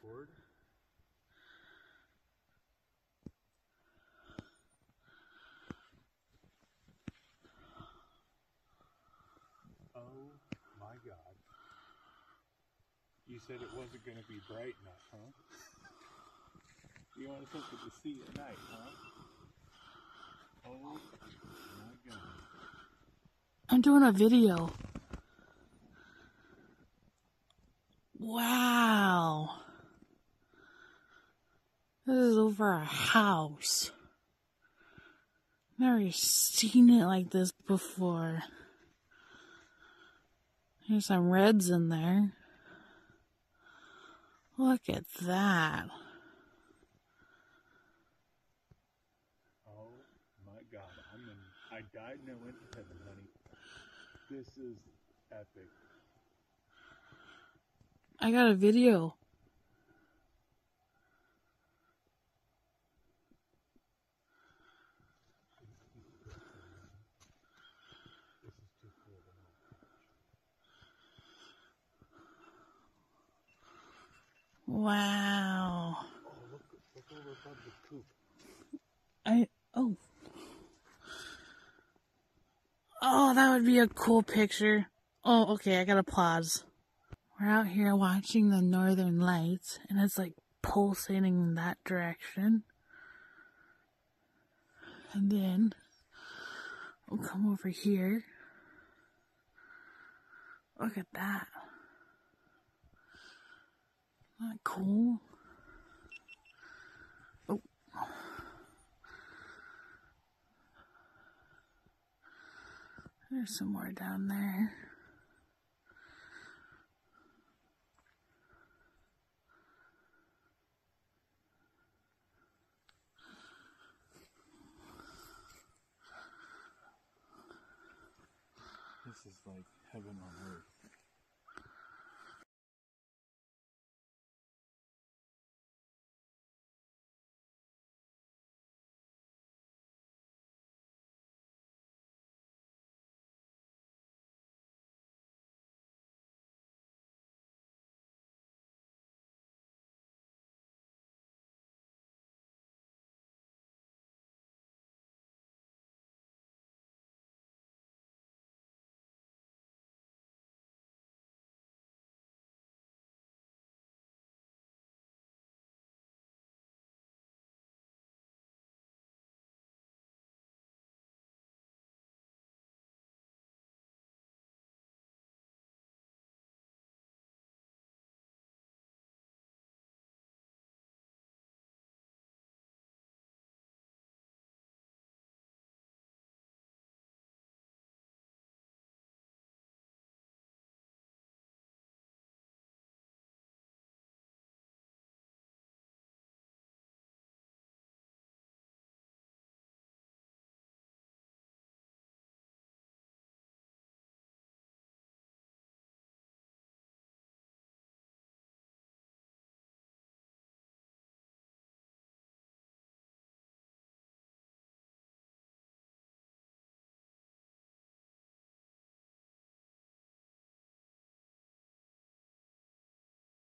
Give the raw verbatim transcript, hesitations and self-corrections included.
record? Oh my God. You said it wasn't going to be bright enough, huh? You want something to see at night, huh? Oh my God. I'm doing a video. Wow. This is over a house. Never seen it like this before. There's some reds in there. Look at that. Oh my God. I'm in, I died and I went to heaven, honey. This is epic. I got a video. Wow. Oh, look, look over above the coop. I, oh. Oh, that would be a cool picture. Oh, okay, I gotta pause. We're out here watching the northern lights, and it's like pulsating in that direction. And then we'll come over here. Look at that. Isn't that cool? Oh. There's some more down there. This is like heaven on earth.